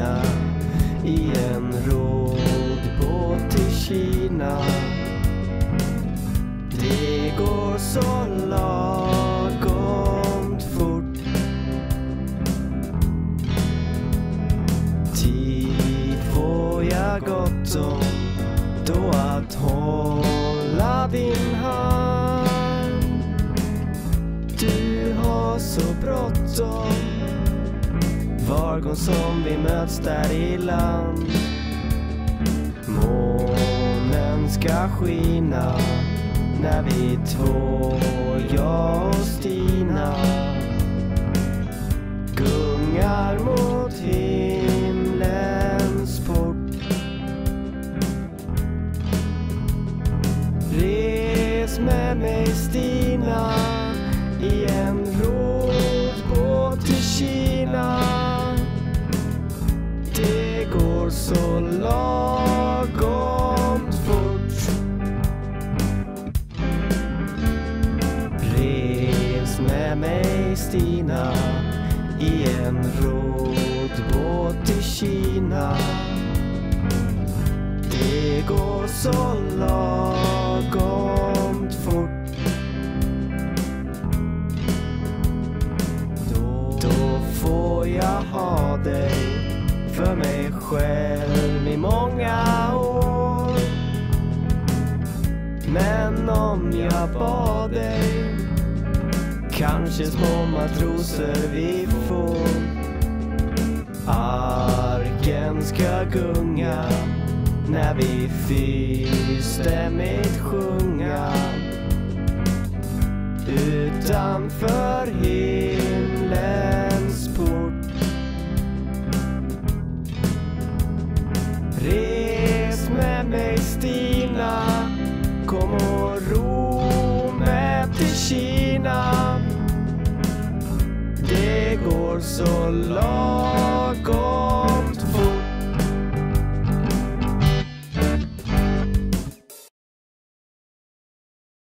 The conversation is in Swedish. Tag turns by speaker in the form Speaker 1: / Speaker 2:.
Speaker 1: Kina i en roddbåt till Kina. Det går så lagomt fort. Tid får jag gott om då att hålla din hand. Du har så bråttom var gång som vi möts där i land. Månen ska skina när vi två, jag och Stina, gungar mot himlens port. Res med mig Stina i en roddbåt till Kina. Det går så lagomt fort. Res med mig Stina i en roddbåt till Kina. Det går så lagomt fort. Då får jag ha dig för mig själv i många år. Men om jag bad dig, kanske små matroser vi får. Arken ska gunga när vi fyrstämmigt sjunga utanför himlens port. Res med mig Stina, kom och ro med till Kina. Det går så lagom